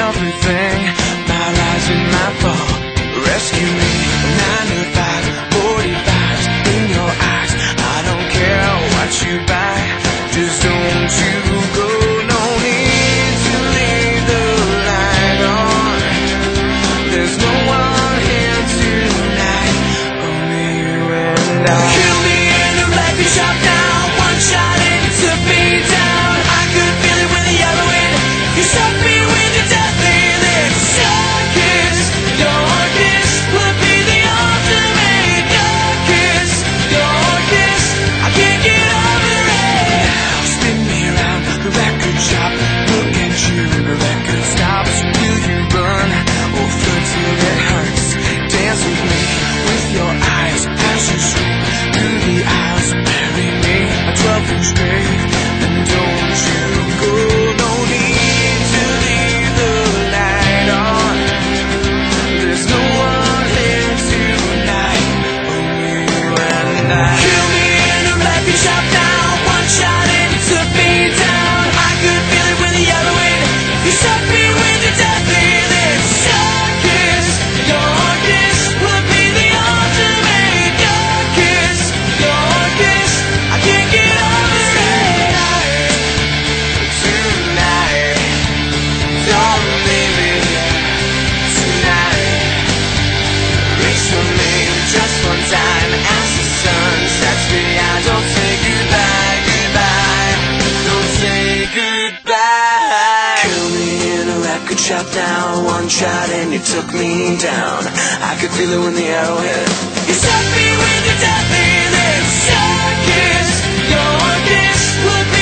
everything, my rise and my fall. Rescue me. 9 to 5, 45 in your eyes. I don't care what you buy, just don't you go. No need to leave the light on. There's no one here tonight, only you and I. Kill me in the record shop now. One shot and you took me down. I could feel it with the yellow wind. You struck me with your deathly lips. Your kiss would be the ultimate. Your kiss, I can't get over it. Now spin me around the record shop. Look at you, the record stops. Will you run or flirt till it hurts? Dance with me, with your eyes as you scream through the aisles. Bury me a 12-inch grave, and don't you go. No need to leave the light on. There's no one here tonight, only you and I. Kill me in a record shop now. One shot and you took me down. I could feel it with the yellow wind. You struck me with your deathly lips. Your kiss would be the ultimate. Your kiss, I can't get over it. Tonight, don't leave me. Tonight, reach for me just one time as the sun sets behind. Don't say goodbye, goodbye. Don't say goodbye. Kill me in a record shop now. One shot and you took me down. I could feel it when the arrow hit. You struck me with your deathly lips. Your kiss would be